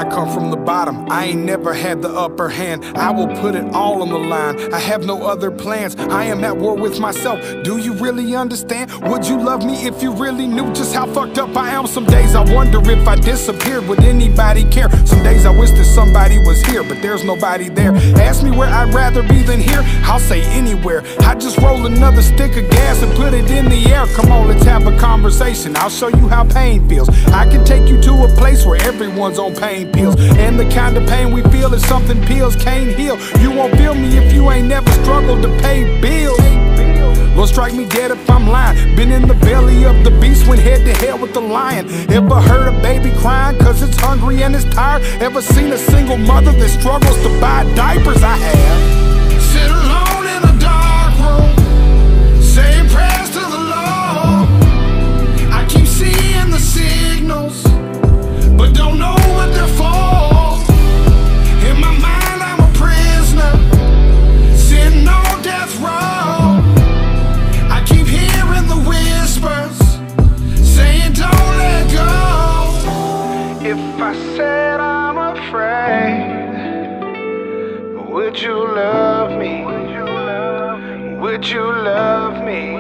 I come from the bottom, I ain't never had the upper hand. I will put it all on the line, I have no other plans. I am at war with myself, do you really understand? Would you love me if you really knew just how fucked up I am? Some days I wonder if I disappeared, would anybody care? Some days I wish that somebody was here, but there's nobody there. Ask me where I'd rather be than here, I'll say anywhere. I just roll another stick of gas and put it in the air. Come on, let's have a conversation, I'll show you how pain feels. I can take you to a place where everyone's on pain pills, and the kind of pain we feel is something pills can't heal. You won't feel me if you ain't never struggled to pay bills. Lord, strike me dead if I'm lying. Been in the belly of the beast, went head to head with the lion. Ever heard a baby crying cause it's hungry and it's tired? Ever seen a single mother that struggles to buy diapers? I have. Sit alone in a dark room, say prayers to the Lord. I keep seeing the signals, but don't know what they're for. In my mind I'm a prisoner, sitting on death row. I keep hearing the whispers, saying don't let go. If I said I'm afraid, would you love me? Would you love me?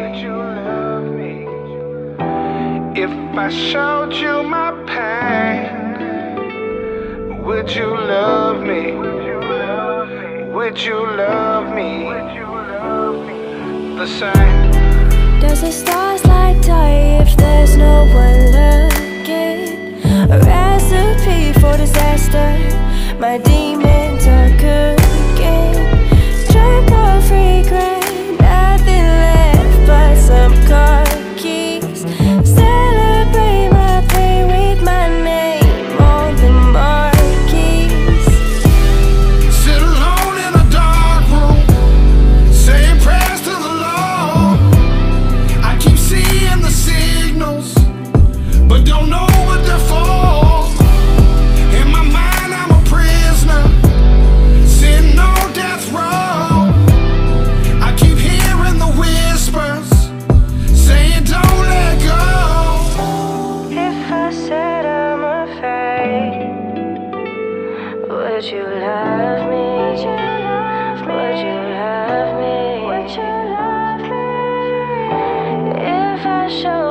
If I showed you my pain, would you love me? Would you love me the same? Does the stars light die if there's no one looking? A recipe for disaster, my demons are cooking. Drink of regret, nothing left but some car keys. Celebrate my pain with my name on the marquees. Sit alone in a dark room, saying prayers to the Lord. I keep seeing the signals, but don't know what they're for. In my mind I'm a prisoner, sitting on death row. I keep hearing the whispers, saying don't let go. If I said I'm afraid, would you love me? Would you love me? If I showed